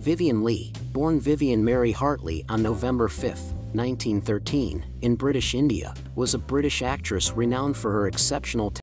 Vivien Leigh, born Vivian Mary Hartley on November 5, 1913, in British India, was a British actress renowned for her exceptional